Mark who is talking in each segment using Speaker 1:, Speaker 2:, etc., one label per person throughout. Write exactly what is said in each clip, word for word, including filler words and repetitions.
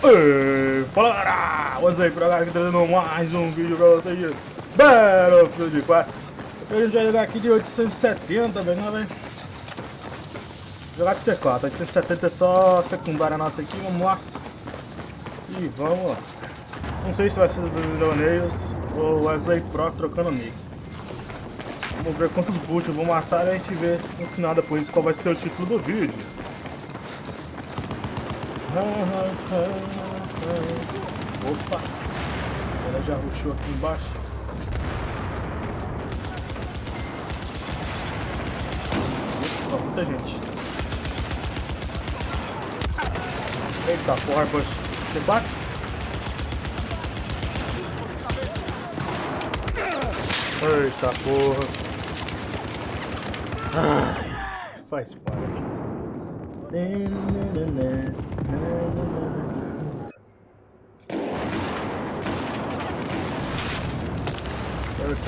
Speaker 1: Ei, fala galera! What's aí, pra galera que tá trazendo mais um vídeo pra vocês. Battlefield quatro. A gente vai jogar aqui de oitocentos e setenta, velho, né, velho? Jogar de C quatro, oitocentos e setenta é só secundária nossa aqui, vamos lá. E vamos lá. Não sei se vai ser dos Leoneiros ou Wesley Pro trocando nick. Vamos ver quantos boots eu vou matar e a gente vê no final depois qual vai ser o título do vídeo. Opa! Ela já rushou aqui embaixo. Opa, muita gente. Eita porra, Bush. Você bate? Eita porra. Ai, faz parte. Eita.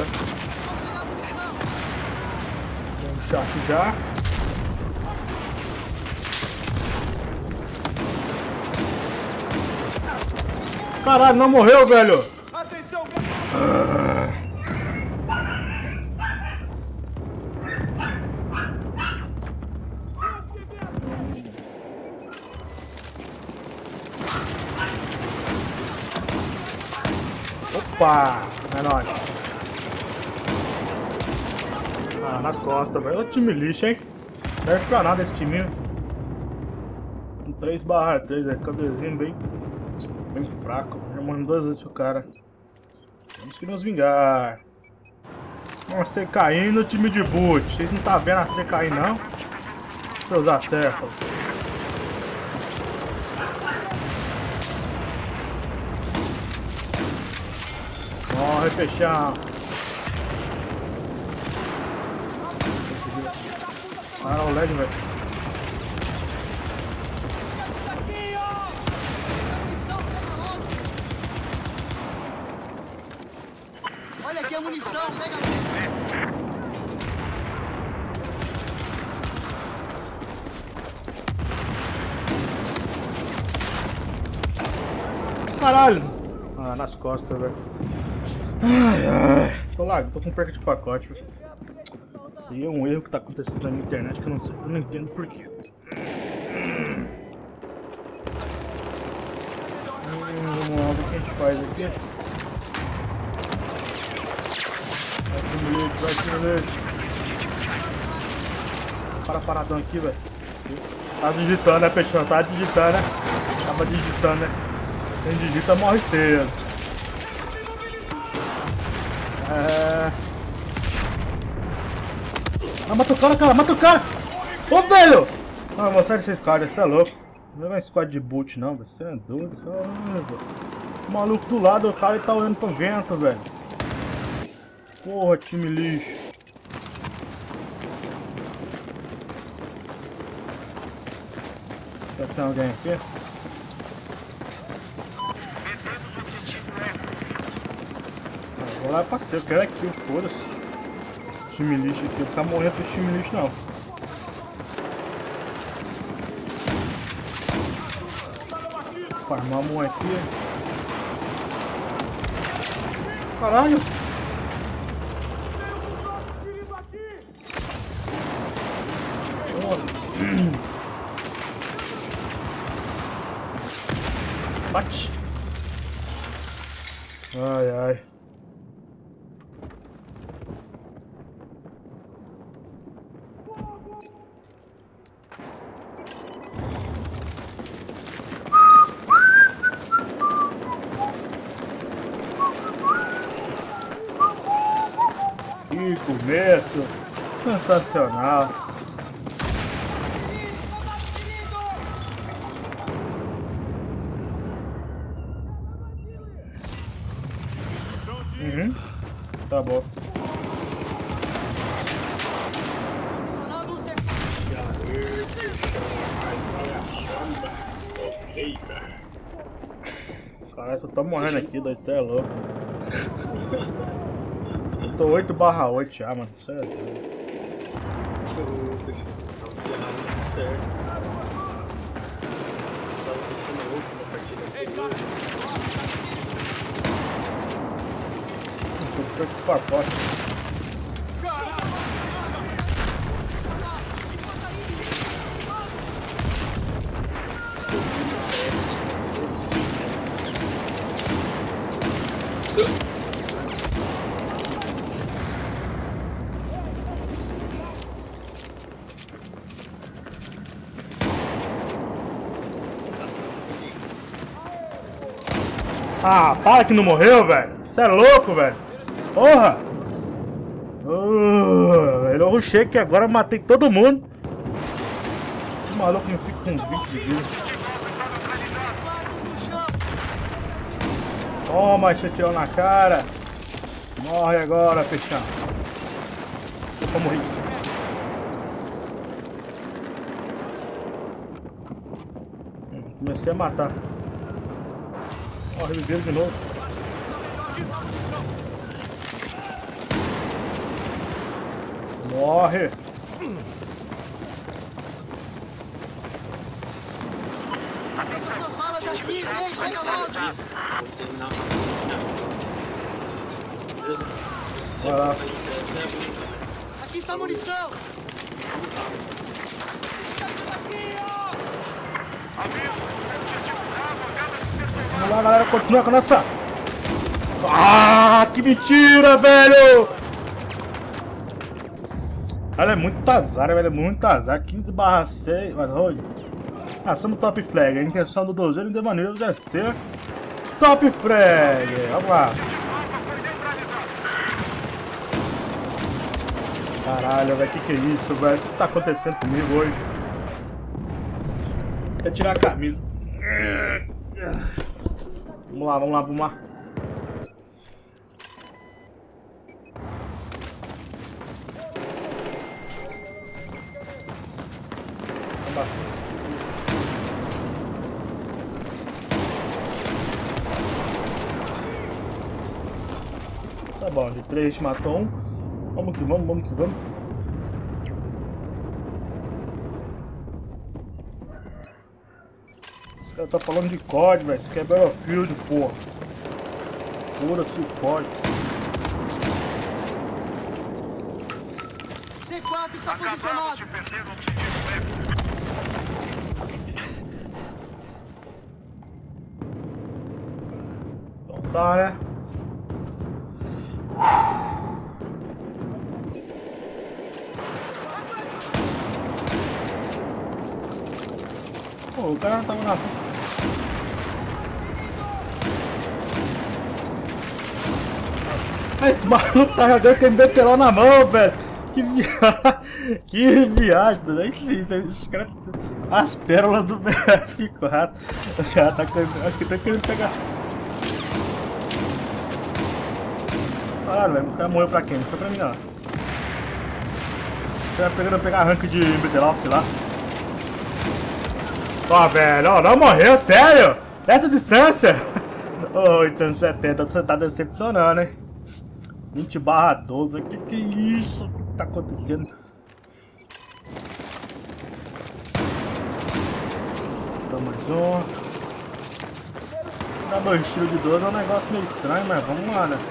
Speaker 1: Vamos puxar aqui já. Caralho, não morreu, velho!
Speaker 2: Atenção!
Speaker 1: Ah. Opa! É nóis! Ah, nas costas, velho. Olha o time lixo, hein? Não deve ficar nada esse timinho. três barra três, velho. Cabezinho bem. Bem fraco. Já morreu duas vezes pro cara. Temos que nos vingar. Uma C K I no time de boot. Vocês não tá vendo a C K I não? Seus acéfalos. Morre, peixão. Ah, o L E D, velho.
Speaker 2: Olha aqui a munição, pega.
Speaker 1: Caralho! Ah, nas costas, velho. Ai, ai. Tô lá, tô com perca de pacote, velho. Isso aí é um erro que tá acontecendo na minha internet que eu não sei, eu não entendo porquê. Hum, vamos lá, o que a gente faz aqui? Vai pro leite, vai pro leite. Para paradão aqui, velho. Tá digitando, né, peixão? Tá digitando, né? Tava digitando, né? Quem digita morre cedo. É... Ah, mata o cara, cara, mata o cara! Ô, velho! Não, vou sair desses caras, você é louco. Não é um squad de boot, não, você é doido, caramba. O maluco do lado, o cara tá olhando pro vento, velho. Porra, time lixo. Já tem alguém aqui? Ah, vou lá pra ser, eu quero aqui, foda-se. Time lixo aqui, eu vou ficar morrendo pro time lixo não. Farmamos um aqui. Caralho! Bate! Ai ai. Que começo! Sensacional! Uhum. Tá bom. Caralho, só tô morrendo aqui, dois, cê é louco. Eu tô oito barra oito já, mano. Cê é louco.
Speaker 2: Ei,
Speaker 1: Tô preocupado. Ah, para que não morreu, velho. Você é louco, velho. Porra. Uh, eu rushei aqui agora, matei todo mundo. O maluco não fica com vinte de vida. Toma esse tiro na cara. Morre agora, peixão. Eu vou morrer. Comecei a matar. Ó, reviveram de novo. Morre.
Speaker 2: Suas malas aqui, vem, pega logo.
Speaker 1: Vai lá.
Speaker 2: Aqui está a munição.
Speaker 1: Vamos lá, galera, continua com a nossa. Ah, que mentira, velho! Ela é muito azar, velho, é muito azar. quinze barra seis, mas olha. Ah, somos top flag. A intenção do dozeiro em devaneios é ser top flag. Vamos lá. Caralho, velho, que que é isso, velho? O que tá acontecendo comigo hoje? Vou tirar a camisa. Vamos lá, vamos lá, vamos lá. Tá bom, de três a gente matou um. Vamos que vamos, vamos que vamos. Os caras tá falando de código, velho. Isso aqui é Battlefield, porra. Pura-se o código.
Speaker 2: C quatro está posicionado.
Speaker 1: Então tá, né? Pô, o cara não tava na frente. Ah, esse maluco tá jogando com M B T lá na mão, velho. Que viagem. Que viagem. Esse, esse cara... As pérolas do B F quatro. O cara tá querendo, acho que tá querendo pegar. Claro, velho. O cara morreu pra quem? Não foi pra mim, não. Você vai pegando pegar rank de M B T lá, sei lá. Ó, velho, ó, não morreu, sério? Essa distância? Ô, oh, oitocentos e setenta, você tá decepcionando, hein? vinte barra doze, que que é isso? O que tá acontecendo? Então, mais um. Dar dois tiros de doze é um negócio meio estranho, mas vamos lá, né?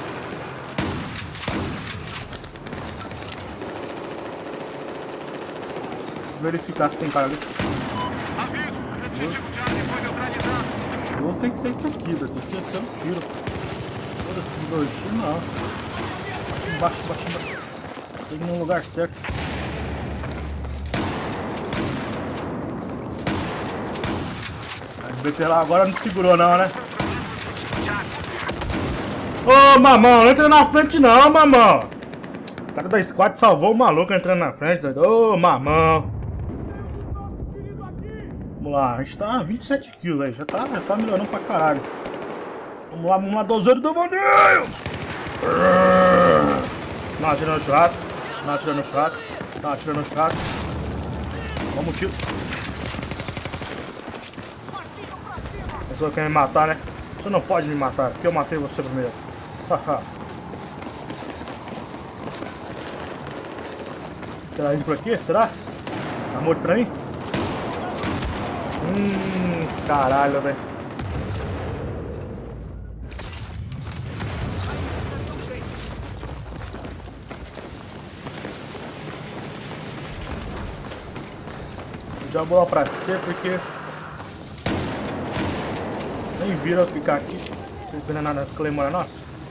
Speaker 1: Verificar se tem cara ali. doze tem que ser isso aqui, velho. Tem que ser um tiro. Foda-se, dois tiros não. Embaixo, embaixo, embaixo. Tem que ir no lugar certo. O B T lá agora não segurou não, né? Ô, mamão, não entra na frente não, mamão. O cara da squad salvou o maluco entrando na frente. Ô, mamão. Vamos lá, a gente tá vinte e sete kills aí, já tá, já tá melhorando pra caralho. Vamos lá, vamos lá, dozeiro do bandeiro! Não atira no churrasco, não atira no churrasco, não atira no churrasco. Vamos, tio. A pessoa quer me matar, né? Você não pode me matar, porque eu matei você primeiro. Haha. Será indo por aqui? Será? Tá morto pra mim? Hum, caralho, velho. Dá a bola pra C porque nem viram eu ficar aqui. Vocês viram nada das Claymore nossa?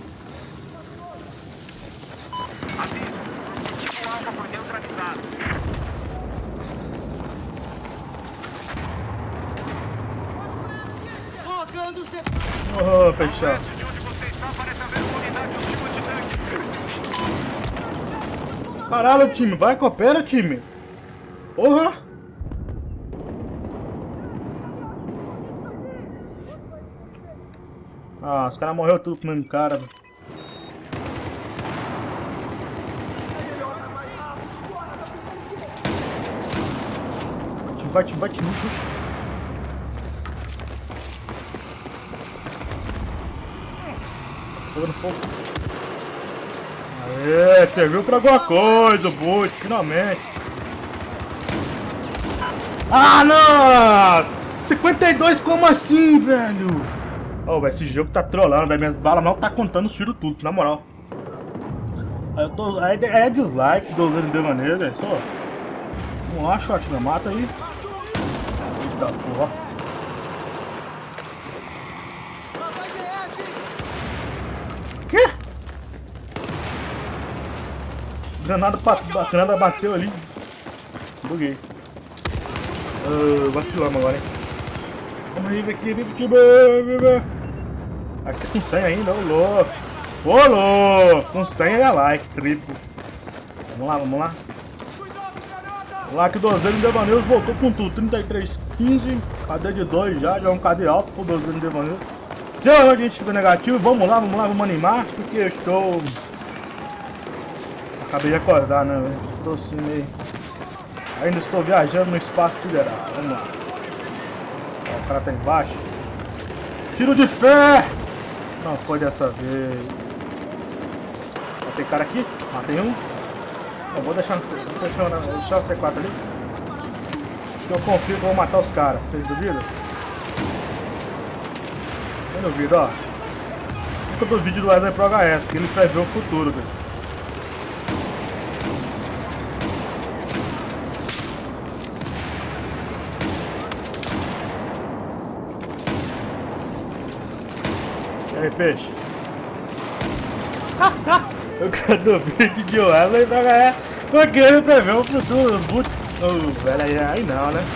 Speaker 1: Oh, fechado. Caralho, time, vai, coopera, time. Porra! Ah, os caras morreram tudo com o mesmo cara. Time, vai, time, vai, time, xuxa. Pegando fogo. Aê, serviu pra alguma coisa o boot, finalmente. Ah, não! cinquenta e dois, como assim, velho? Oh, véio, esse jogo tá trolando, velho. Minhas balas não tá contando os tiros tudo, na moral. Aí, eu tô, aí, aí é dislike, dosando de maneira, velho. Só. Vamos lá, shot, me mata aí. Eita porra. Quê? Granada, granada bateu ali. Buguei. Uh, vacilamos agora, hein? Vamos aí, aqui, vive aqui, vive. Vai ser com cem ainda, ô louco. Ô louco. Com cem é like, triplo. Vamos lá, vamos lá. Vamos lá que o Dozeiro Devaneios voltou com tudo. trinta e três, quinze. K D de dois já, já é um K D alto pro Dozeiro Devaneios. Já a gente fica negativo. Vamos lá, vamos lá, vamos animar. Porque eu estou... Acabei de acordar, né? Estou assim meio... Ainda estou viajando no espaço sideral. Vamos lá. Ó, o cara tá embaixo. Tiro de fé! Não foi dessa vez. Ó, tem cara aqui. Matei um. Eu vou deixar, vou deixar, vou deixar o C quatro ali. Eu confio que eu vou matar os caras. Vocês duvidam? Eu duvido, ó. Nunca do vídeo do Wesley Pro H S, porque ele prevê o futuro, velho. E aí, peixe? Eu quero do vídeo de Wesley Pro H S, porque ele prevê o futuro, os boots. Oh, velho, aí, aí não, né?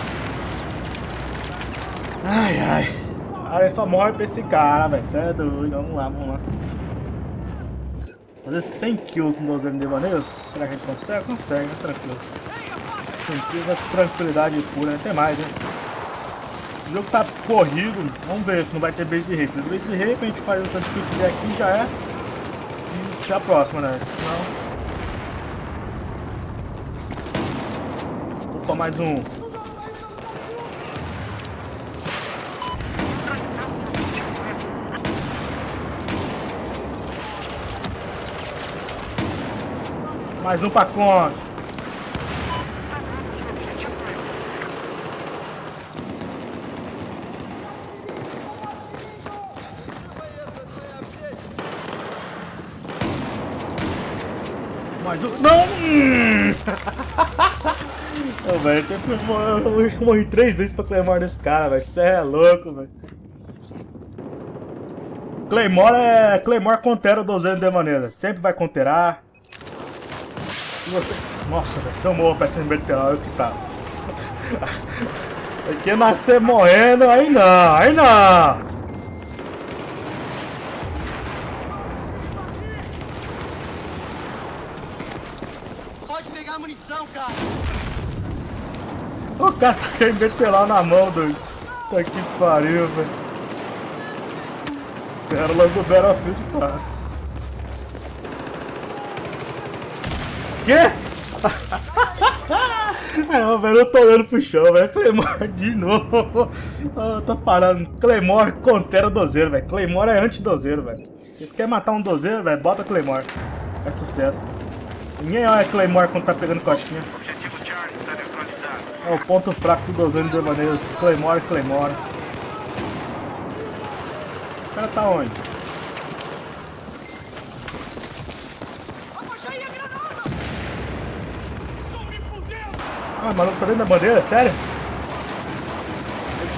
Speaker 1: Ai, ai. Aí só morre pra esse cara, velho. Cê é doido. Vamos lá, vamos lá. Fazer cem kills no Dozeiro Devaneios. Será que a gente consegue? Consegue, né? Tranquilo. cem kills é tranquilidade pura, né? Tem mais, né? O jogo tá corrido. Vamos ver se não vai ter base rape. Base rape a gente faz o tanto que tiver aqui já é. E já a próxima, né? Senão... Opa, mais um. Mais um pra conta. Mais um. Não! Hum. Ô, velho, eu morri três vezes pra Claymore desse cara, velho. Você é louco, velho. Claymore é. Claymore contera o Dozeiro Devaneios. Sempre vai conterar. Você... Nossa, velho, se eu morro pra esse meteoro que tá. Aqui nascer morrendo, aí não, aí não.
Speaker 2: Pode pegar a munição, cara.
Speaker 1: O cara tá querendo meter lá na mão, doido. Tá que pariu, velho. Era logo do Battlefield, tá. Quê? Não, velho, eu tô olhando pro chão, velho. Claymore de novo. Eu tô falando. Claymore contera o Dozeiro, velho. Claymore é anti-dozeiro, velho. Se você quer matar um dozeiro, velho, bota Claymore. É sucesso. Ninguém olha Claymore quando tá pegando coxinha. É o ponto fraco do Dozeiro Devaneios. Claymore, Claymore. O cara tá onde? Ah, maluco, tá dentro da bandeira? Sério?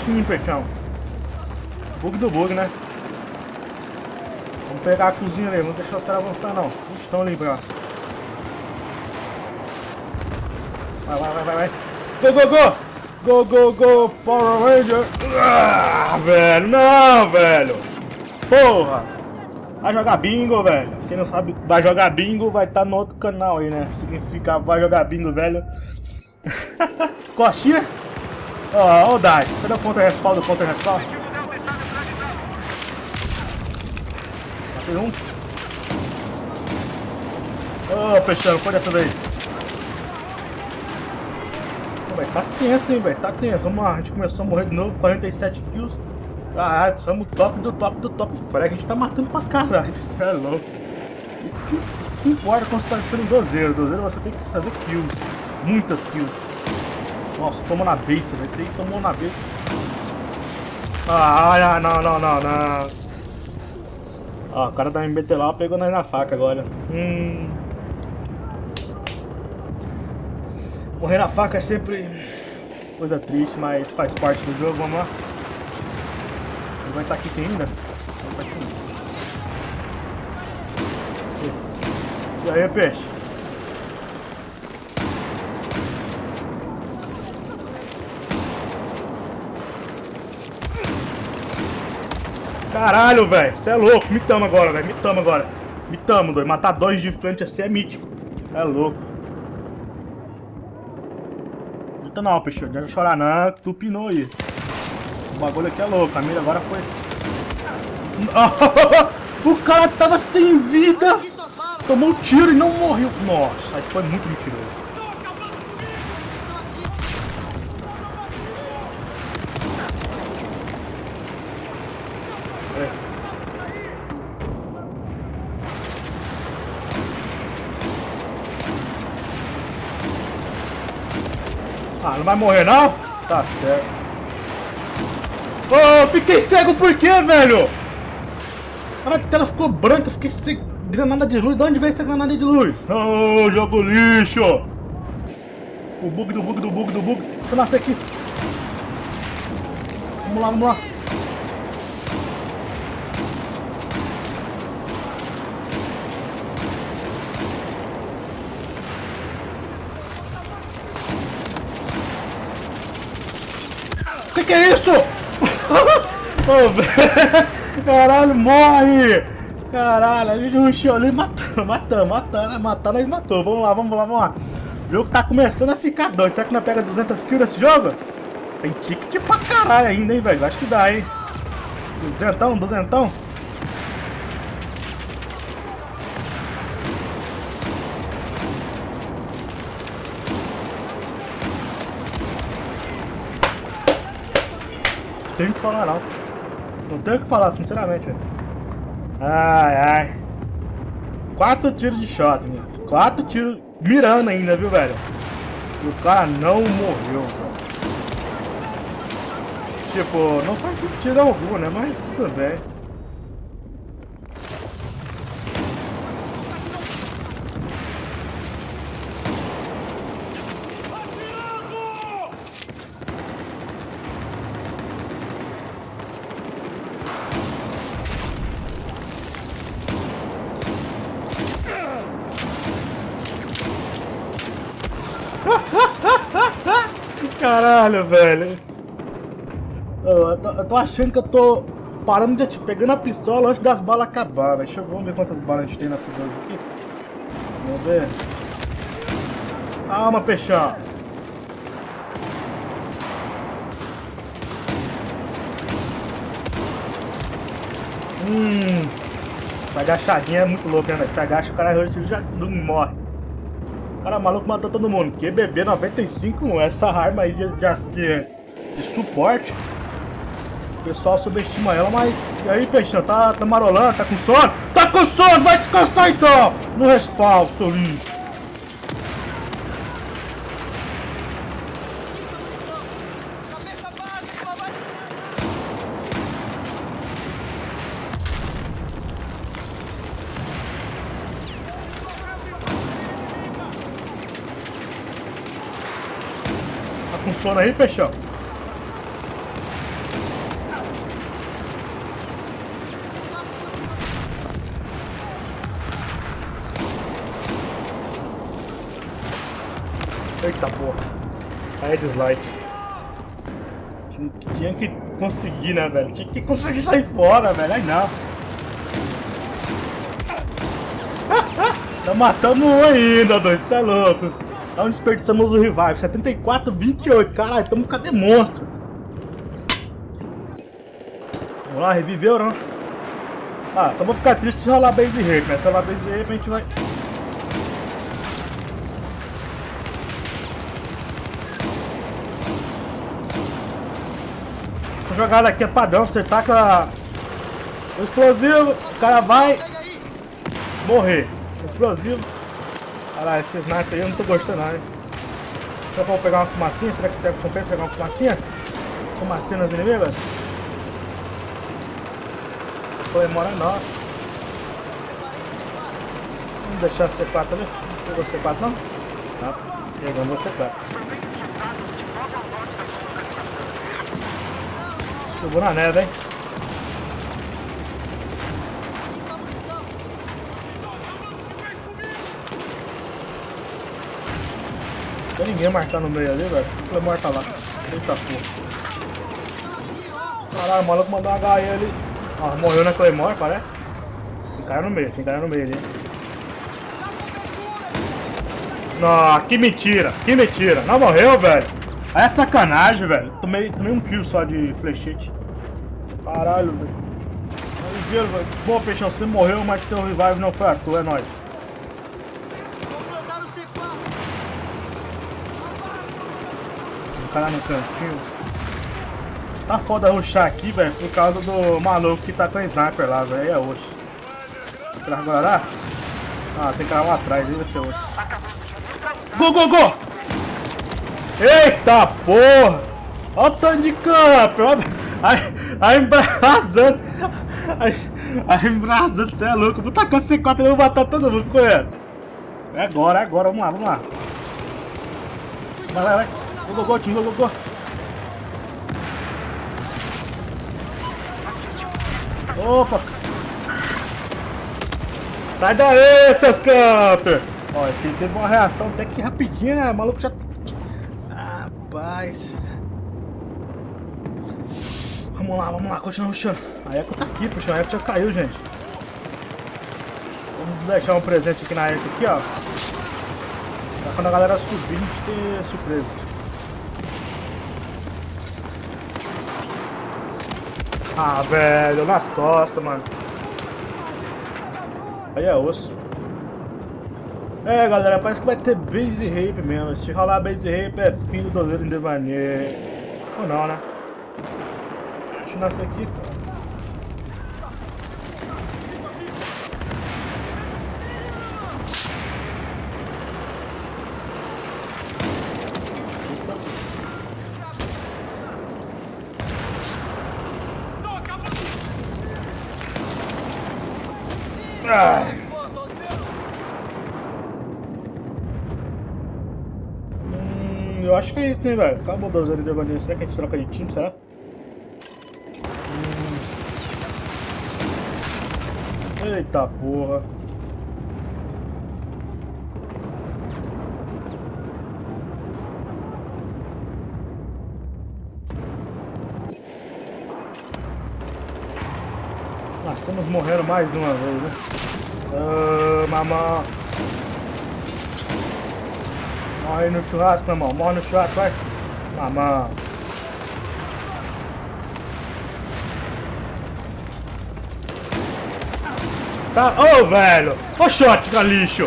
Speaker 1: baixinho, peixão. Bug do bug, né? Vamos pegar a cozinha ali, não deixar os caras avançar não. Eles estão ali, ó. Vai, vai, vai, vai, vai. Go, go, go! Go, go, go, Power Ranger! Ah, velho, não, velho! Porra! Vai jogar bingo, velho. Quem não sabe, vai jogar bingo, vai estar tá no outro canal aí, né? Significa vai jogar bingo, velho. Coxinha? Ó, ó o Dice. Cadê o contra-respaldo, o contra-respaldo? Matei um. Ô, oh, peixão, pode essa daí. Vai tá tenso, hein, velho. Tá tenso. Vamos lá, a gente começou a morrer de novo. quarenta e sete kills. Caralho, somos top do top do top frag. A gente tá matando pra caralho. Isso é louco. Isso que, isso que importa quando você tá sendo dozeiro. Dozeiro você tem que fazer kills. Muitas kills. Nossa, tomou na besta, velho. Esse aí tomou na besta. Ah, não, não, não, não. Ó, o cara da M B T lá pegou nós na faca agora. Hum. Morrer na faca é sempre coisa triste, mas faz parte do jogo. Vamos lá. Ele vai estar aqui ainda? Vai estar aqui. E aí, peixe? Caralho, velho. Você é louco. Me tamo agora, velho. Me tamo agora. Me tamo, doido. Matar dois de frente assim é mítico. É louco. Grita não, peixe. Não deve chorar não. Tu pinou aí. O bagulho aqui é louco. A mira agora foi... O cara tava sem vida. Tomou um tiro e não morreu. Nossa, aí foi muito mentiroso. Ah, não vai morrer não? Tá certo. Oh, fiquei cego por quê, velho? A tela ficou branca, fiquei cego. Granada de luz, de onde veio essa granada de luz? Oh, jogo lixo! O bug do bug do bug do bug. Deixa eu nascer aqui. Vamos lá, vamos lá. Que que é isso? Oh, caralho, morre! Caralho, a gente rushou ali e matou, matamos, matamos, matando e matou. Vamos lá, vamos lá, vamos lá. O jogo tá começando a ficar doido. Será que nós pega duzentas kills nesse jogo? Tem ticket pra caralho ainda, hein, velho? Acho que dá, hein? Duzentão, duzentão. Não tenho o que falar, não. Não tenho o que falar, sinceramente, velho. Ai, ai. Quatro tiros de shot, meu. Quatro tiros mirando ainda, viu, velho? E o cara não morreu, velho. Tipo, não faz sentido algum, né? Mas tudo bem. Caralho, velho. Eu tô, eu tô achando que eu tô parando de atirar, pegando a pistola antes das balas acabar, velho. Deixa eu vamos ver quantas balas a gente tem nessas duas aqui. Vamos ver. Calma, peixão. Hum. Essa agachadinha é muito louca, né, velho? Se agacha, o cara já não morre. Cara, maluco matou todo mundo. Q B B noventa e cinco, essa arma aí de, de, de suporte. O pessoal subestima ela, mas... E aí, peixão? Tá, tá marolando? Tá com sono? Tá com sono! Vai descansar então! No respawn, seu lixo. Com sono aí, peixão? Eita porra. Aí é dislike. Tinha, tinha que conseguir, né, velho? Tinha que conseguir sair fora, velho. Aí não. Tá matando um ainda, doido. Você é louco. Não desperdiçamos o revive. setenta e quatro, vinte e oito. Caralho, tamo cadê monstro? Vamos lá, reviveu, não? Ah, só vou ficar triste se rolar base rape, né? Se rolar base rape a gente vai... Essa jogada aqui é padrão, você taca o explosivo, o cara vai morrer. Explosivo. Caralho, esse sniper aí eu não tô gostando não, hein? Será que eu vou pegar uma fumacinha? Será que tem compensa pegar uma fumacinha? Fumacinha nas inimigas? Demora é nossa. Vamos deixar o C quatro ali. Não pegou o C quatro não? Tá. Pegando o C quatro. Subiu na neve, hein? Não tem ninguém marcando no meio ali, velho. O Claymore tá lá. Eita porra. Caralho, o maluco mandou uma H E ali. Ó, morreu na Claymore, parece. Tem cara no meio, tem cara no meio ali. Não, que mentira, que mentira. Não morreu, velho. Aí é sacanagem, velho. Tomei, tomei um kill só de flechete. Caralho, velho. velho. Boa, Peixão, você morreu, mas seu revive não foi à toa, é nóis. O cara no cantinho. Tá foda rushar aqui, velho, por causa do maluco que tá com a sniper lá, velho. Aí é osso. Será que agora dá? Ah, tem cara lá atrás, aí vai ser osso. Go, go, go! Eita porra! Olha o tanto de campo! Aí embrasando! Aí embrasando, você é louco! Vou tacar C quatro e eu vou matar todo mundo, ficou vendo? É agora, é agora, vamos lá, vamos lá! Vai, vai, vai! Go, go, go, time, go, go, go! Opa! Sai daí, seus campers! Ó, esse teve uma reação até que rapidinha, né? O maluco já... Rapaz... Vamos lá, vamos lá, continua rushando. A Echo tá aqui, puxa, a Echo já caiu, gente. Vamos deixar um presente aqui na Echo, aqui, ó. Pra quando a galera subir, a gente ter surpresa. Ah, velho, nas costas, mano. Aí é osso. É, galera, parece que vai ter base rape mesmo. Se rolar base rape é fim do dozeiro em devaneio. Ou não, né? Deixa eu nascer aqui. Ah. Hum, eu acho que é isso, né, velho? Acabou o dozeiro em devaneio. Será que a gente troca de time, será? Eita porra. Nós estamos morrendo mais de uma vez, né? Ah, mamão. Morre no churrasco, mamão. Morre no churrasco, vai. Mamão. Tá, ô oh, velho! Ô oh, shotgun lixo!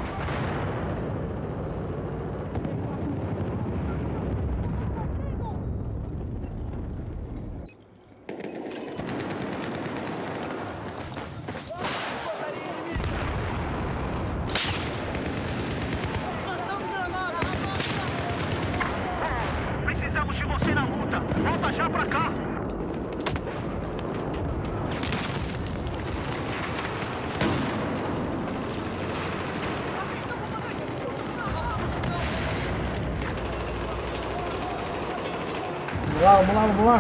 Speaker 3: Precisamos de você na luta! Volta já pra cá!
Speaker 1: Vamos lá, vamos lá, vamos lá.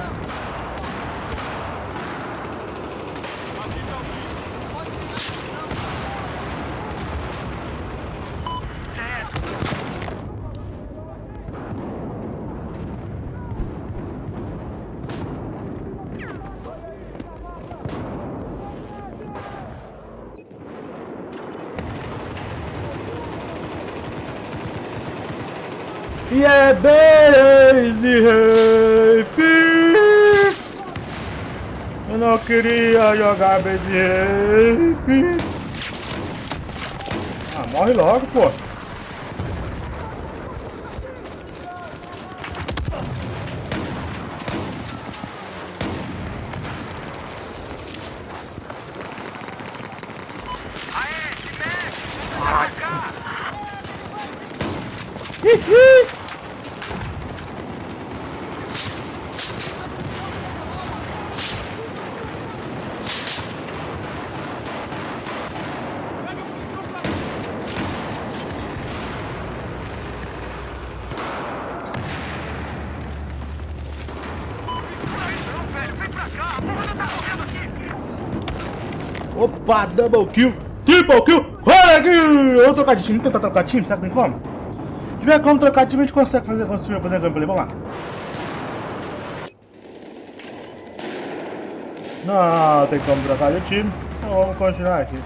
Speaker 1: E é Base Rape. Eu não queria jogar Base Rape. Ah, morre logo, pô. Opa, double kill, triple kill, olha aqui! Vamos trocar de time, tentar trocar de time, será que tem como? Se tiver como trocar de time, a gente consegue fazer, conseguir fazer gameplay, vamos lá. Não, tem como trocar de time, então vamos continuar aqui.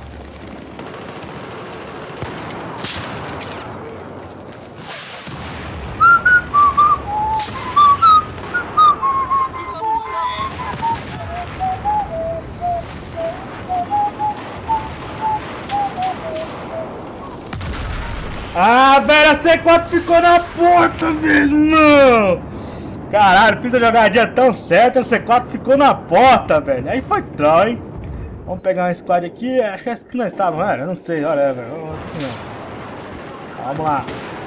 Speaker 1: Ah, velho, a C quatro ficou na porta, velho, não! Caralho, fiz a jogadinha tão certa, a C quatro ficou na porta, velho. Aí foi troll, hein? Vamos pegar uma squad aqui, acho que essa que nós estávamos, não era? Eu não sei, olha, velho, vamos aqui não. Vamos lá.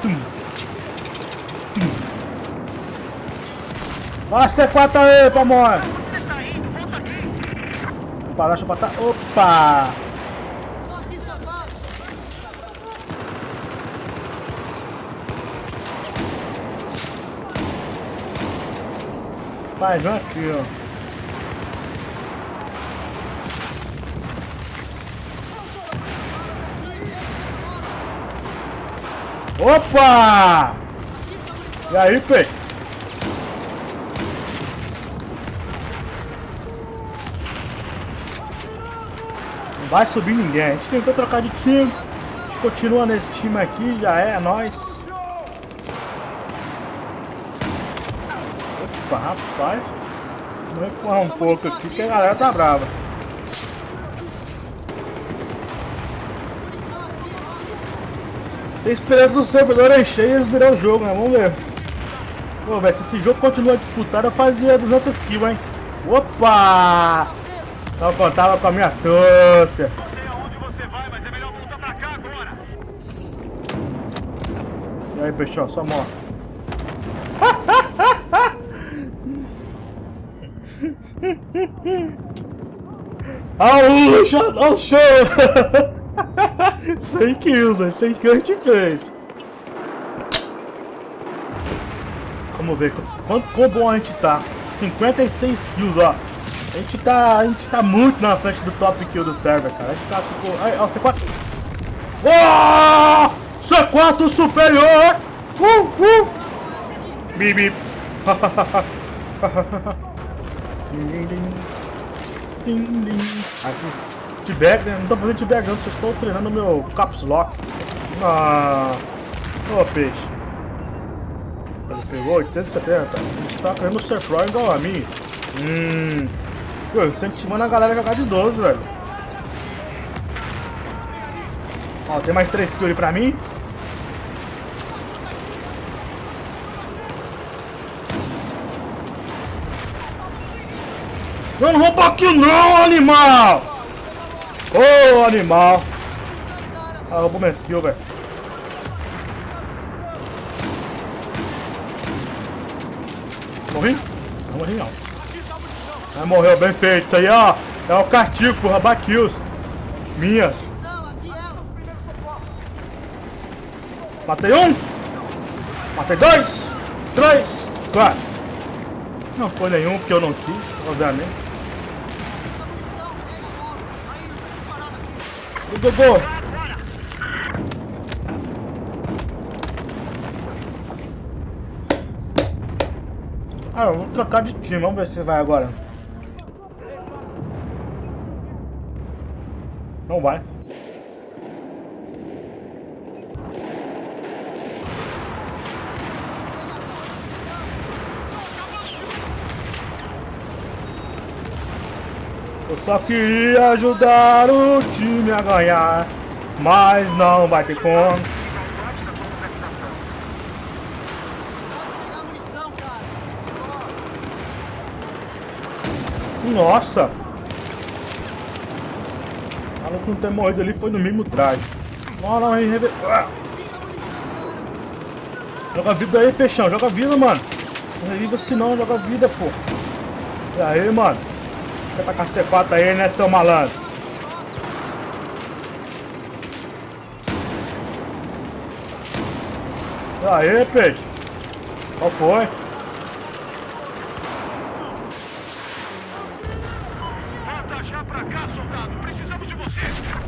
Speaker 1: Olha a C quatro aí, pamonha! Opa, deixa eu passar, opa! Mais um aqui, ó. Opa! E aí, peixe? Não vai subir ninguém. A gente tentou trocar de time. A gente continua nesse time aqui, já é, é nóis. Opa, rapaz. Vou empurrar um pouco aqui que a galera tá brava. Tem esperança do servidor encher e eles virar o jogo, né? Vamos ver. Pô, velho, se esse jogo continua disputado, eu fazia duzentas kills, hein? Opa! Não contava com a minha astúcia.
Speaker 3: Não sei aonde você vai, mas é melhor voltar pra cá agora.
Speaker 1: E aí, peixão, só morre. Olha o show, olha o show! cem kills, velho, cem kills a gente fez. Vamos ver quanto quão bom a gente tá. cinquenta e seis kills, ó. A gente tá, a gente tá muito na frente do top kill do server, cara. A gente tá tipo... Aí, ó, C quatro. Oh! C quatro superior! Uh, uh! Bip, bip. Assim, T-Bag, né? Não tô fazendo T-Bag não, só estou treinando meu Caps Lock. Ah, ô oh, peixe. Ele pegou oitocentos e setenta. A gente tá querendo ser pro igual a mim. Hum. Pô, incentivando a galera a jogar de doze, velho. Ó, tem mais três kills ali pra mim. Eu não vou pra aqui não, animal! Ô, oh, animal! Ah, roubou minha skill, velho. Morri? Não morri não. Ah, morreu, bem feito. Isso aí, ó. É o castigo por roubar kills. Minhas. Matei um. Matei dois. Três. Quatro. Não foi nenhum porque eu não quis, obviamente. O Dodô. Ah, eu vou trocar de time, vamos ver se vai agora. Não vai. Eu só queria ajudar o time a ganhar, mas não vai ter como.
Speaker 2: Pegar munição, cara.
Speaker 1: Nossa! O maluco não ter morrido ali foi no mesmo traje. Não, não, aí, reve... ah. Joga vida aí, peixão, joga vida, mano. Não reviva assim não, joga vida, pô. E aí, mano? Quer tacar C quatro aí, né, seu malandro? E aí, peixe? Qual foi?
Speaker 3: Volta já pra cá, soldado. Precisamos de você.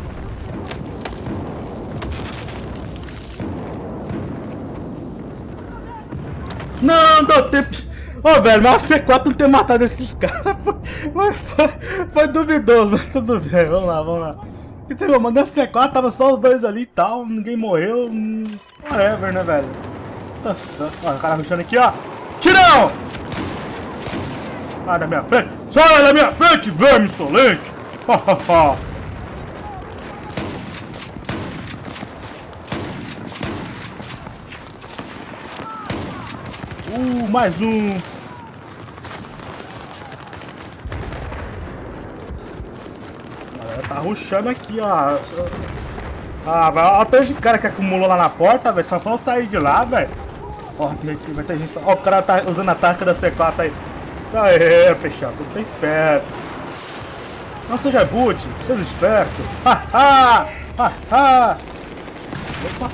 Speaker 1: Não, deu tempo. Ô, oh, velho, mas a C quatro não ter matado esses caras foi, foi, foi duvidoso, mas tudo bem. Vamos lá, vamos lá. Porque você viu, mandou a C quatro, tava só os dois ali e tal, ninguém morreu. Hum, whatever, né, velho? Ó, o cara rushando aqui, ó. Tirão! Sai da minha frente! Sai da minha frente, verme insolente! Hahaha! Uh, mais um! Galera, tá rushando aqui, ó. Ah, vai, olha o tanto de cara que acumulou lá na porta, velho. Só falta sair de lá, velho. Ó, tem gente, vai ter gente. Ó, o cara tá usando a tática da C quatro aí. Isso aí, peixão, tem que ser esperto. Não seja boot, seja esperto. Ha ha! Ha ha! Opa!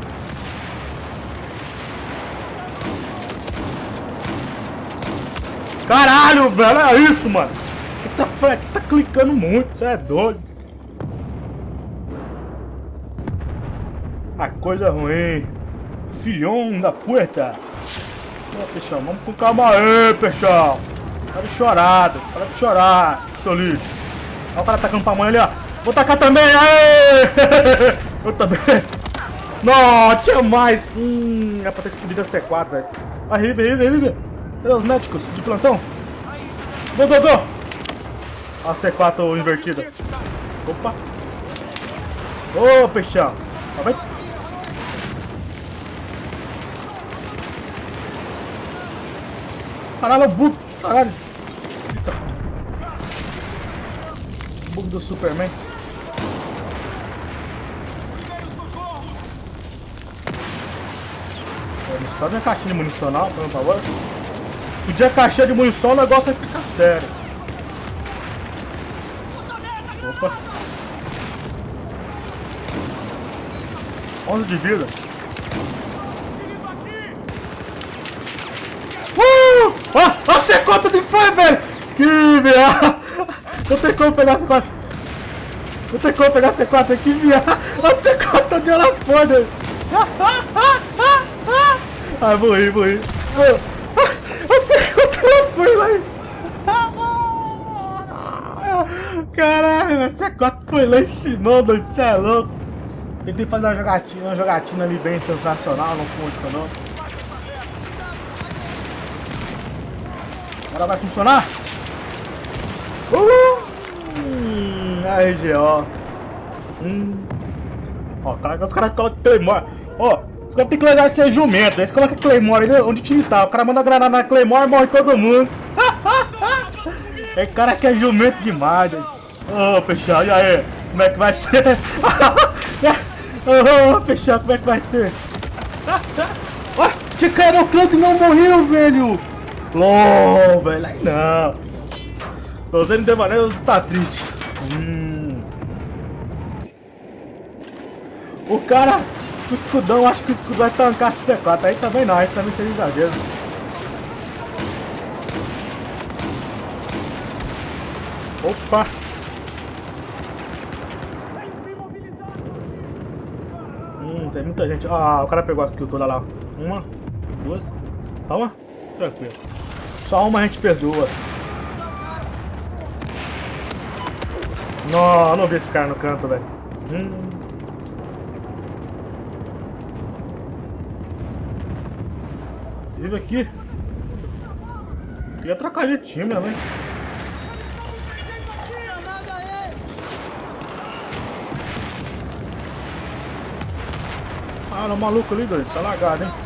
Speaker 1: Caralho, velho, é isso, mano. Que tá, que tá clicando muito, você é doido. A coisa ruim. Filhão da puerta. Ô, peixão, vamos com calma aí, peixão. Para de chorar, para de chorar, seu lixo. Olha o cara tacando pra mãe ali, ó. Vou tacar também, aê! Eu também. Não, tinha mais. Hum, é pra ter explodido a C quatro, velho. Vai, revive, revive, revive. Cadê os médicos de plantão? Go, go, go! Olha a C quatro invertida. Opa! Ô, peixão! Tá bem? Caralho, o bug! Caralho! Eita. Bug do Superman. Não está minha caixinha de munição não, por favor. Podia caixinha de munição, o negócio vai ficar sério. Opa. onze de vida. Uh! Ah! A C quatro de foi, velho! Que viado! Não tem como pegar a C quatro. Não tem como pegar a C quatro aqui, viado! A C quatro deu lá fora! Ah, morri, morri. A C quatro ela foi lá. Caralho, a C quatro foi lá em cima, doido, você é louco. Tentei fazer uma jogatina, uma jogatina ali bem sensacional, não funcionou. Agora vai funcionar? Uh! Hum, R G O. Hum. Ó, cara, os caras colocam Claymore. Ó, os caras tem que levar ser jumento. Eles colocam Claymore ali onde o time tá. O cara manda granada na Claymore e morre todo mundo. É cara que é jumento demais. Ô, oh, Peixão, e aí? Como é que vai ser? Ô, oh, Peixão, como é que vai ser? Ó, tinha cara no canto e não morreu, velho. LOL, velho, aí não. Tô vendo devaneio, você tá triste. Hum. O cara, o escudão, acho que o escudo vai tancar C quatro. Aí também não, isso também seria exagero. Opa! Hum, tem muita gente. Ah, o cara pegou as kills toda lá. Uma, duas. Calma, tranquilo. Só uma a gente perdoa. Não, não vi esse cara no canto, velho. Hum. Vive aqui. Queria trocar de time, né? Cara, o maluco ali, doido, tá lagado, hein?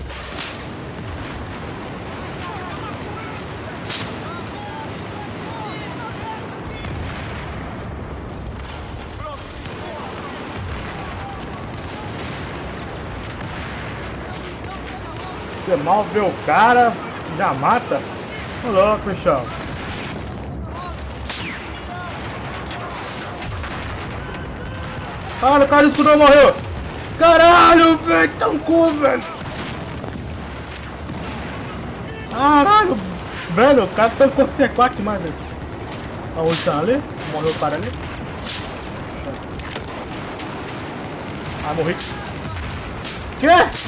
Speaker 1: Você mal vê o cara, já mata. Ô louco, bichão. Cara, o cara isso não morreu. Caralho, velho, tancou, velho. Caralho, velho, o cara tancou C quatro demais, velho. Aonde tá ali? Morreu o cara ali. Ah, morri. Quê?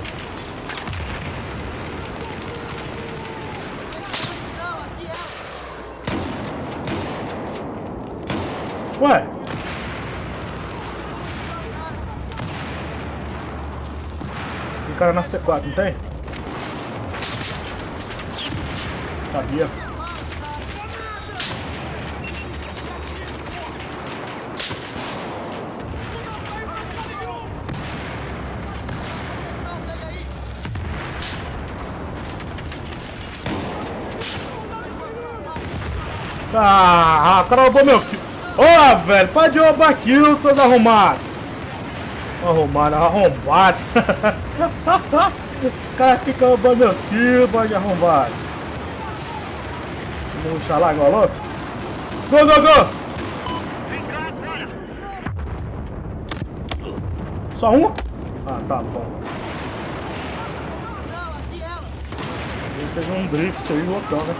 Speaker 1: Ué? Tem cara na C quatro, não tem? Sabia. Ah, o cara roubou meu kill. Ô, velho, pode roubar kill, todo arrumado. Arrumado, arrombado. Os caras ficam roubando meus kills, pode arrombar. Vamos ruxar lá igual louco. Go, go, go! Só uma? Ah, tá bom. Esse é um drift aí, botão, né?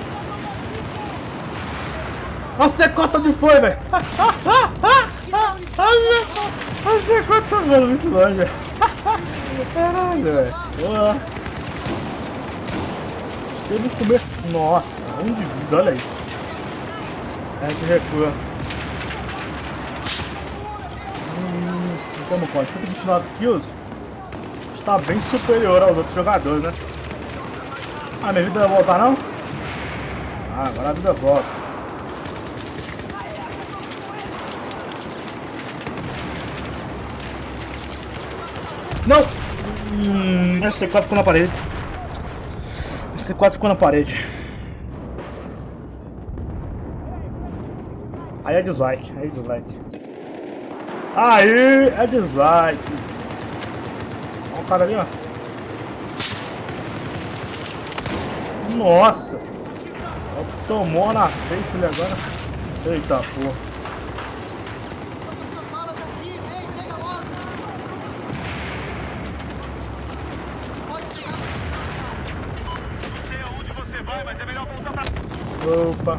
Speaker 1: Nossa, C quatro onde foi, velho? A C quatro tá vendo muito longe. Caralho, velho. Tem no começo. Nossa, um de vida, olha aí. A gente recua. Hum, como pode? cento e vinte e nove kills. Está bem superior aos outros jogadores, né? Ah, minha vida vai voltar, não? Ah, agora a vida volta. Não! Hum, esse C quatro ficou na parede. Esse C quatro ficou na parede. Aí é dislike, aí é dislike. Aí é dislike. Olha o cara ali, ó. Nossa! Tomou na face ele agora. Eita porra. Opa!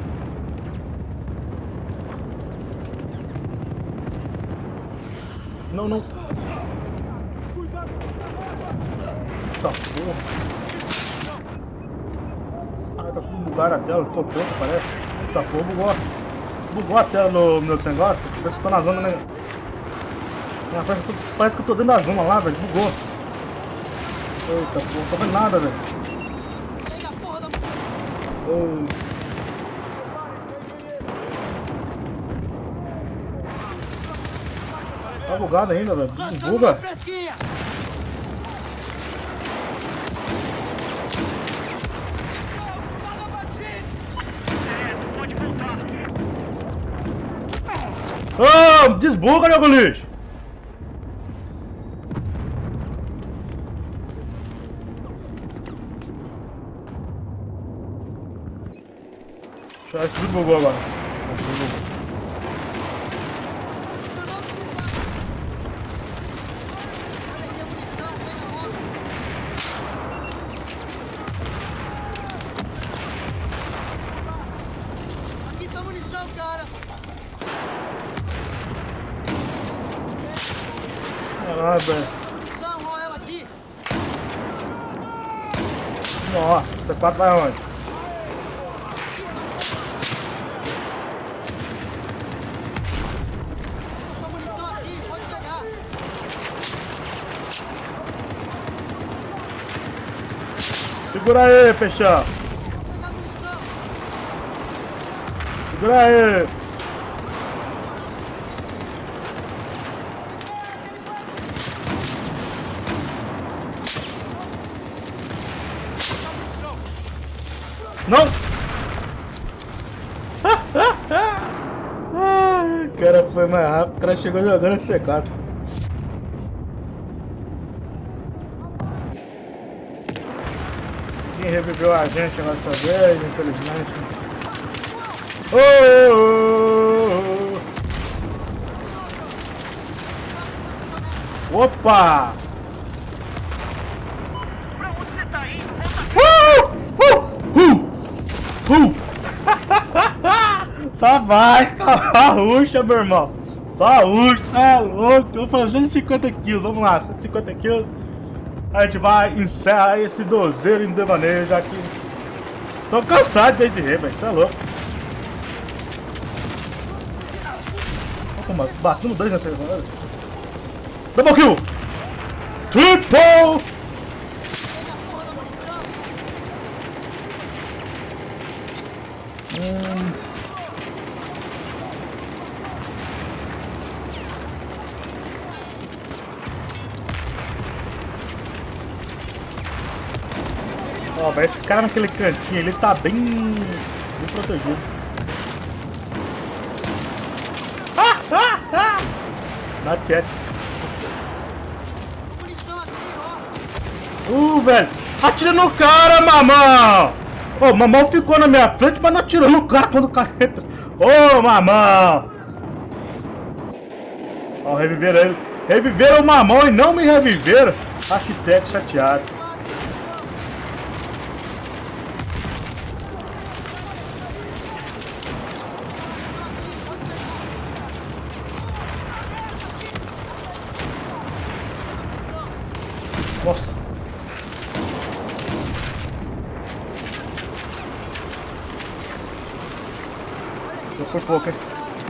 Speaker 1: Não, não! Eita porra! Ah, tá com lugar a tela, ficou pronto, parece. Eita porra, bugou! Bugou a tela no meu negócio, parece que eu tô na zona, né? Ah, parece, que eu tô, parece que eu tô dentro da zona lá, velho, bugou! Eita porra, não tô vendo nada, velho! Oh. Tá bugado ainda, velho. Buga. Oh, desbuga, nego lixo. Acho que desbugou agora. Ah, velho. Nossa, C quatro vai onde? Segura aí, peixão. Segura aí. Não! Ai, o cara foi mais rápido, o cara chegou jogando C quatro. Quem reviveu a gente dessa vez, infelizmente. Oh, oh, oh. Opa!
Speaker 3: Pra onde você tá indo?
Speaker 1: Uh, uh, uh, uh. Só vai, só ruxa, meu irmão. Só ruxa, tá louco. Eu vou fazer cento e cinquenta quilos, vamos lá, cento e cinquenta quilos. A gente vai encerrar esse dozeiro em devaneio, já que tô cansado de rei, velho, você é louco. Olha, batendo dois nessa galera. Double kill! Triple! Hum. Ó, velho, esse cara naquele cantinho, ele tá bem, bem protegido. Ah, ah, ah. Not yet. Uh, velho, atira no cara, mamão! Ô, oh, mamão ficou na minha frente, mas não atirou no cara quando o cara entra. Ô, oh, mamão! Ó, oh, reviveram ele. Reviveram o mamão e não me reviveram. Hashtag chateado. Nossa. Eu fui pouco, hein?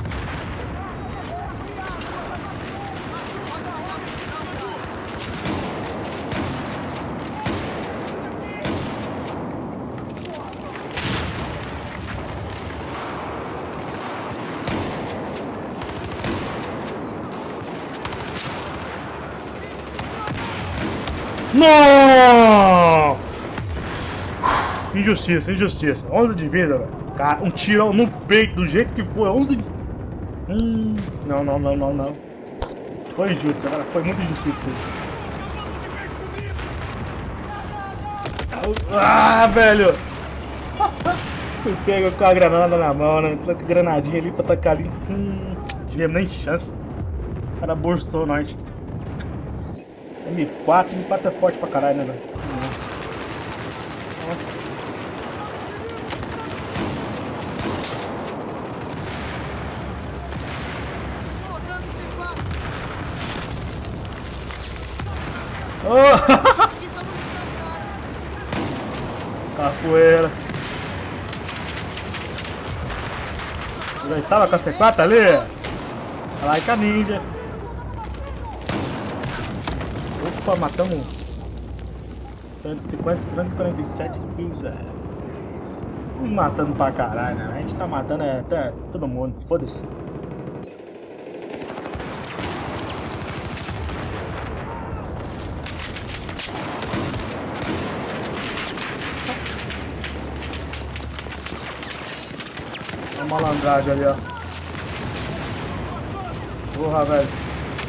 Speaker 1: Não! Injustiça, injustiça. onze de vida, velho. Cara, um tiro no peito do jeito que foi. onze. Hum, não, não, não, não, não. Foi injusto, cara. Foi muito injustiça. Ah, velho! Eu pego com a granada na mão, né? Com a granadinha ali pra tacar ali. Hum, não tivemos nem chance. O cara burstou nós. M quatro, M quatro é forte pra caralho, né, velho? Oh! Capoeira. Já estava com a C quatro ali? Olha lá, e com a ninja. Opa, matamos cento e cinquenta, quarenta e sete kills, é. Matando pra caralho, né? A gente tá matando é, até todo mundo, foda-se. Uma malandragem ali, ó. Porra, velho.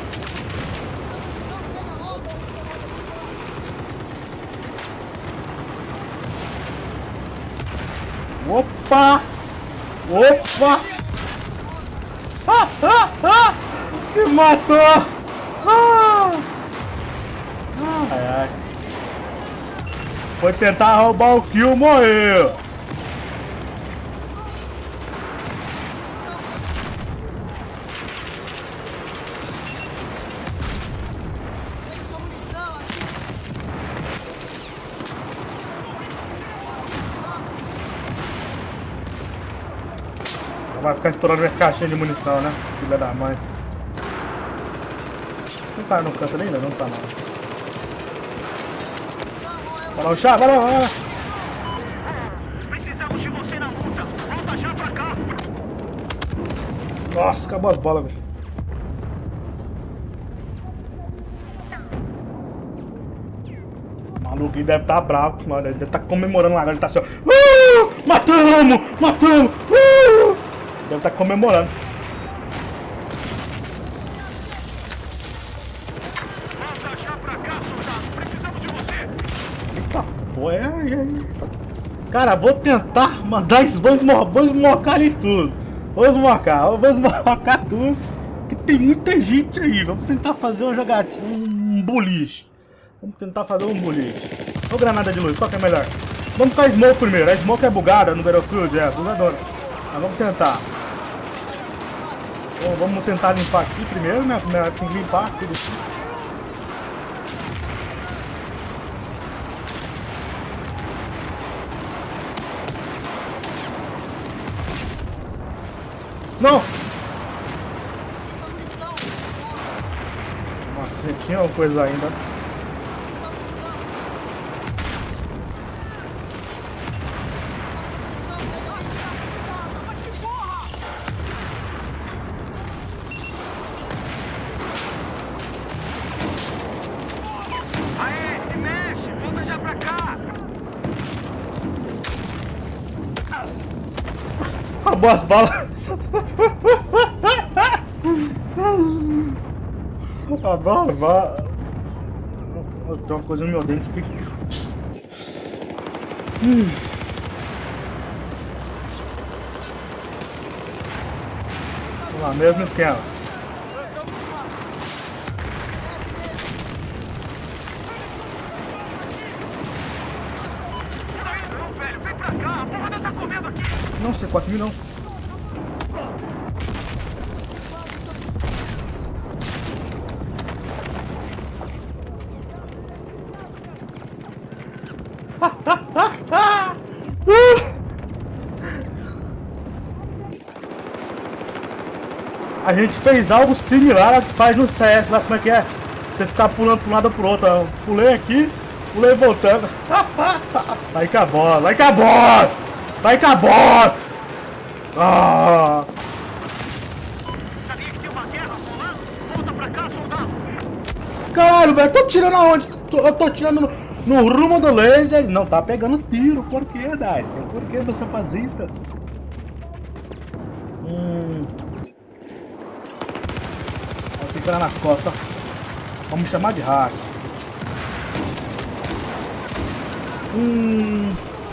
Speaker 1: Opa! Opa! Ah, ah, ah! Se matou! Ah! Ai, ai. Foi tentar roubar o kill, morreu! Vai ficar estourando minhas caixinhas de munição, né? Filha da mãe. Não tá no canto ainda? Não tá não. Vai lá o chá, vai lá, vai lá.
Speaker 3: Precisamos de você na luta. Volta já pra cá.
Speaker 1: Nossa, acabou as bolas, velho. O maluco deve estar bravo, mano. Ele deve estar comemorando lá, ele tá assim, ó. Uh! Uh! Matamos! Matamos! Uh! Deve estar comemorando.
Speaker 3: Volta já pra cá, soldado. Precisamos de você.
Speaker 1: Eita, pô, é, é. Cara, vou tentar mandar esses vou esmocar eles tudo. Vou esmocar, vou esmocar tudo. Que tem muita gente aí. Vamos tentar fazer uma jogatina, um boliche. Vamos tentar fazer um boliche. Ou granada de luz, qual que é melhor? Vamos com a smoke primeiro. A smoke é bugada no Battlefield, é bugadora. Mas vamos tentar. Bom, vamos tentar limpar aqui primeiro, né? Primeiro tem que limpar tudo aqui. Não! Nossa, tinha uma coisa ainda.
Speaker 3: Aê, se mexe. Volta já pra cá.
Speaker 1: Acabou as balas. A bala, bala. Tem uma coisa no meu dente aqui. Hum. Vamos lá, mesmo esquema.
Speaker 3: Não, velho. Vem pra cá. A porrada tá comendo aqui.
Speaker 1: Não, C quatro mil não. A gente fez algo similar ao que faz no C S, lá como é que é? Você ficar pulando para um lado ou pro outro. Eu pulei aqui, pulei voltando. Vai com a bola, vai com a bola! Vai com a bola! Ah!
Speaker 3: Sabia que tem uma guerra rolando? Volta pra cá, soldado.
Speaker 1: Caralho, velho, tô tirando aonde? Tô- Eu tô tirando no, no rumo do laser. Ele não tá pegando tiro. Por que, Dyson? Por que você faz isso? Hum. Vou ficar nas costas. Vamos me chamar de hack. Hum.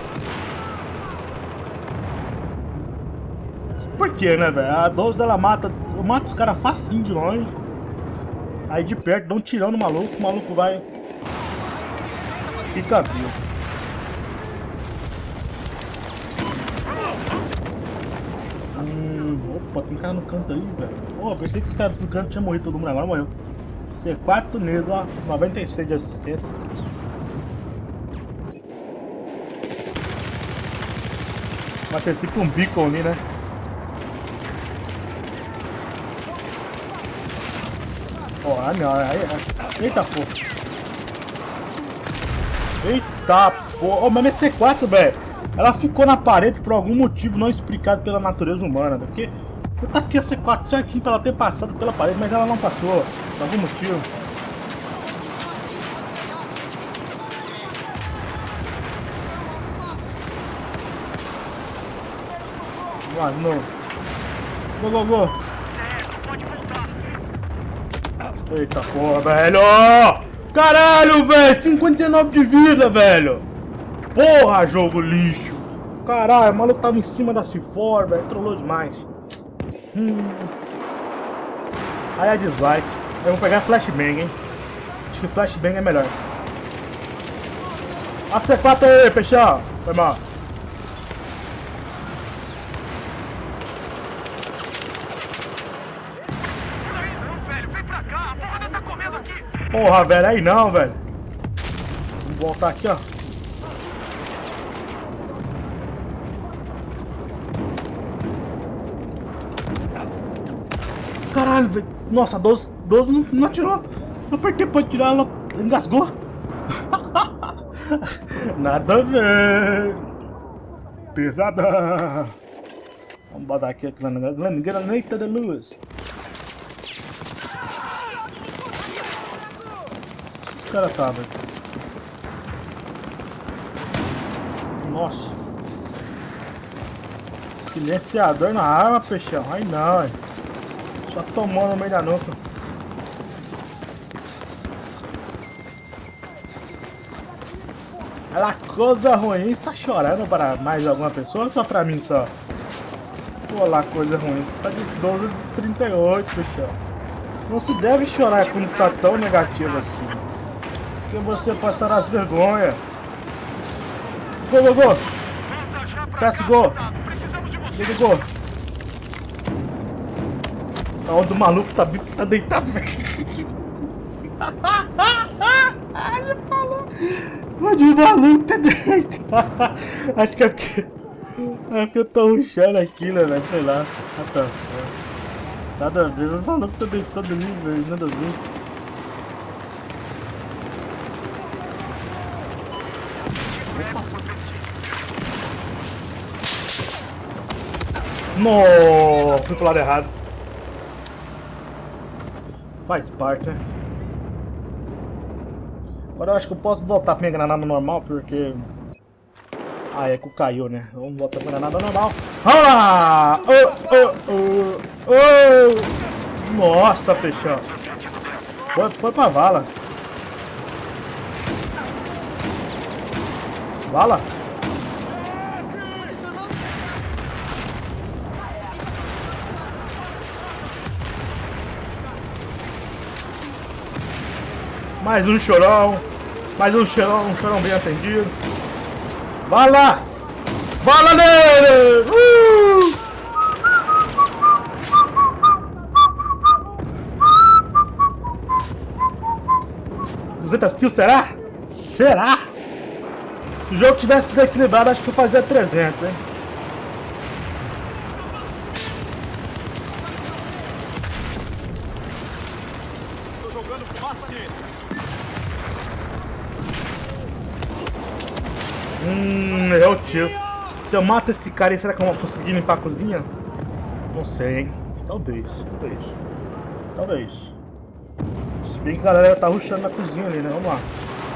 Speaker 1: Por que, né, velho? A doze ela mata. Eu mato os caras facinho de longe. Aí de perto, dá um tirão no maluco, o maluco vai. Fica vivo. Hum, opa, tem cara no canto aí, velho. Pô, pensei que os caras do canto tinham morrido todo mundo, agora morreu. C quatro negro, ó, noventa e seis de assistência. Vai ter sempre um beacon ali, né? Ó, ah, não, aí, aí. Eita porra. Eita porra. Ô, mas minha C quatro, velho, ela ficou na parede por algum motivo não explicado pela natureza humana, né? Porque eu taquei a C quatro certinho pra ela ter passado pela parede, mas ela não passou, por algum motivo. Vamos lá, de novo. Go, go, go.
Speaker 3: É, tu pode voltar.
Speaker 1: Eita porra, velho! Caralho, velho! cinquenta e nove de vida, velho! Porra, jogo lixo! Caralho, o maluco tava em cima da C quatro, velho. Trollou demais. Hum. Aí é dislike. Eu vou pegar flashbang, hein? Acho que flashbang é melhor. A C quatro aí, peixão! Foi mal. Porra, velho, aí não, velho. Vamos voltar aqui, ó. Caralho, velho. Nossa, doze, doze não, não atirou. Eu apertei pra tirar, ela engasgou. Nada a ver. Pesadão. Vamos botar aqui a granada de luz. Esse cara tá, velho. Nossa. Silenciador na arma, peixão. Aí não, hein? Só tomou no meio da nuca. Ela coisa ruim. Você tá chorando para mais alguma pessoa ou só pra mim só? Pô lá, coisa ruim. Você tá de doze de trinta e oito, peixão. Não se deve chorar quando está tão negativo assim. Porque você passará as vergonhas. Go, go, go! C S G O! Go, go, go! A onda do maluco tá, tá deitado, velho. Ele falou. O de maluco tá deitado. Acho que é porque. É porque eu tô rushando aquilo, velho. Sei lá. Ah, tá. Nada a ver. O maluco tá deitado ali, velho. Nada a ver. Nossa, fui pro lado errado. Faz parte, né? Agora eu acho que eu posso voltar pra minha granada normal, porque... Ah, é que caiu, né? Vamos voltar pra granada normal. Vamos lá! Oh, oh, oh, oh. Nossa, peixão. Foi, foi pra vala. Vala? Mais um chorão. Mais um chorão, um chorão bem atendido. Vai lá! Vai lá nele! Uh! duzentas kills, será? Será? Se o jogo tivesse sido equilibrado, acho que eu fazia trezentos, hein?
Speaker 3: Tô jogando fumaça aqui.
Speaker 1: Hum, errou o tiro. Se eu mato esse cara aí, será que eu vou conseguir limpar a cozinha? Não sei, hein? Talvez, talvez. Talvez. Se bem que a galera tá rushando na cozinha ali, né? Vamos lá.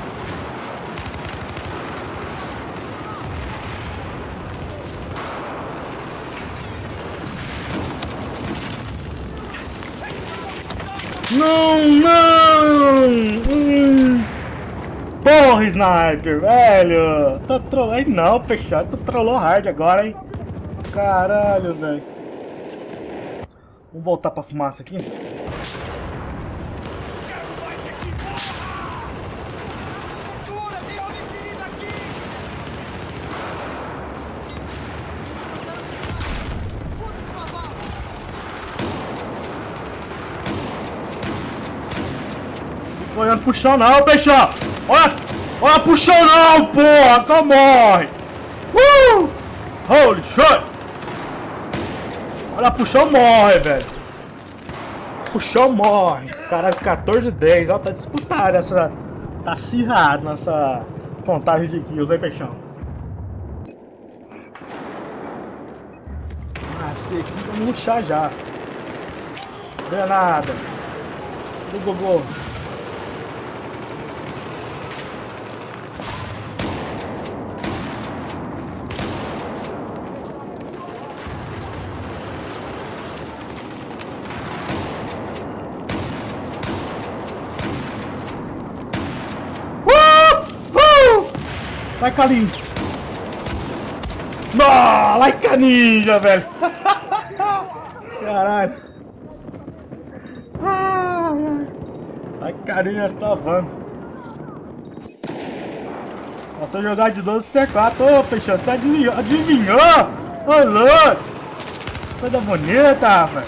Speaker 1: Não, não! Hum. Porra, sniper, velho! Tá trollando. Não, fechado. Tu trollou hard agora, hein? Caralho, velho. Vamos voltar pra fumaça aqui. Tô olhando pro chão não, peixão! Olha! Olha pro chão não, porra! Só morre! Uh! Holy shit! Olha pro chão morre, velho! Pro chão morre! Caralho, quatorze a dez, ó, tá disputado essa... Tá acirrado nessa contagem de kills, hein, peixão? Nasci aqui, vamos rushar já. Granada! Do gogô! Vai, Calinho! Não, vai, Caninja, velho! Caralho! Vai, Caninja, tá bom. Nossa, jogar de doze C quatro. Ô, peixão, você adivinhou? Adivinhou? Ô, louco! Coisa bonita, rapaz!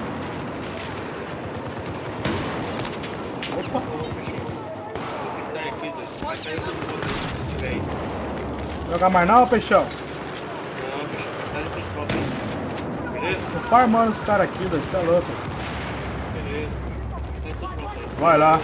Speaker 1: Opa! Jogar mais não, peixão? Tô farmando os caras aqui, velho, tá louco. Vai lá.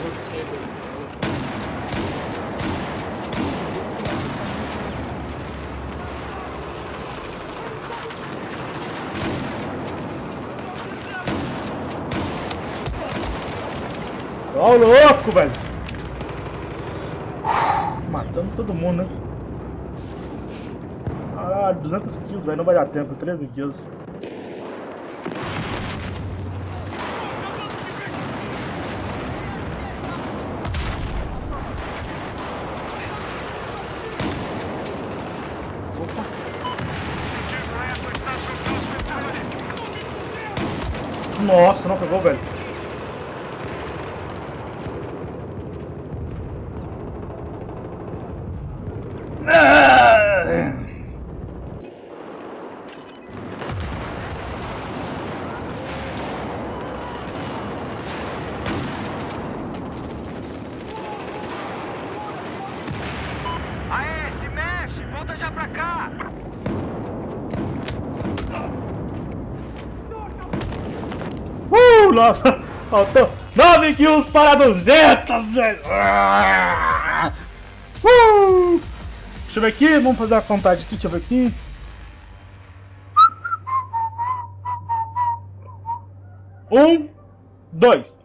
Speaker 1: Ó, louco, velho. Matando todo mundo, né? Ah, duzentos kills, velho. Não vai dar tempo. treze kills. Nossa, não pegou, velho.
Speaker 3: Aê, se mexe! Volta já pra cá!
Speaker 1: Uh, nossa, faltou nove kills para duzentos, velho. Uh, deixa eu ver aqui, vamos fazer a contagem aqui, deixa eu ver aqui. Um, dois.